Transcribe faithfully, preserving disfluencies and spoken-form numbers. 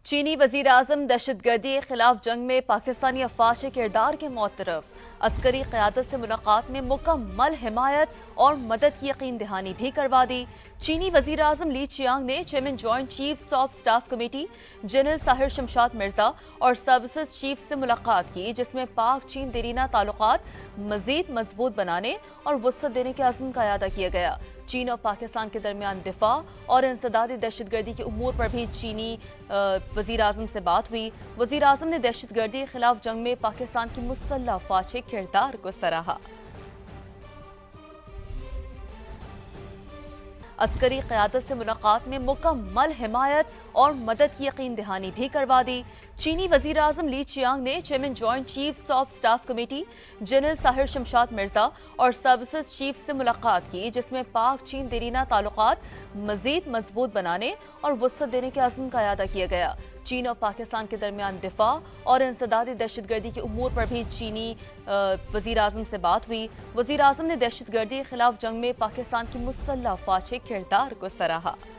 چینی وزیر اعظم دہشت گردی کے خلاف جنگ میں پاکستانی افواج کے کردار کے معترف عسکری قیادت سے ملاقات میں مکمل حمایت اور مدد کی یقین دہانی بھی کروا دی۔ چینی وزیر اعظم لی چیانگ نے chairman joint chiefs of staff committee general Sahir Shamshad Mirza اور سروسز چیف سے ملاقات کی، جس میں پاک چین دیرینہ تعلقات مزید مضبوط بنانے اور وسعت دینے کے عزم کا اعادہ کیا گیا۔ چین اور پاکستان کے درمیان دفاع اور انسدادی دہشت گردی کے امور پر بھی چینی وزیر اعظم سے بات ہوئی۔ وزیر اعظم نے دہشت گردی کے خلاف جنگ میں پاکستان کی مسلح افواج کے کردار کو سراہا۔ عسکری قیادت سے ملاقات میں مکمل حمایت اور مدد کی یقین دہانی بھی کروا دی۔ چینی وزیر اعظم لی چیانگ نے chairman joint chiefs of staff committee general Sahir Shamshad Mirza اور سروسز چیف سے ملاقات کی، جس میں پاک چین دیرینہ تعلقات مزید مضبوط بنانے اور وسعت دینے کے عزم کا اعادہ کیا گیا۔ چین اور پاکستان کے درمیان دفاع اور انسدادی دہشت گردی کے امور پر بھی چینی وزیر اعظم سے بات ہوئی۔ وزیر اعظم نے دہشت گردی کے خلاف جنگ میں پاکستان کی مسلح افواج کے کردار کو سراہا۔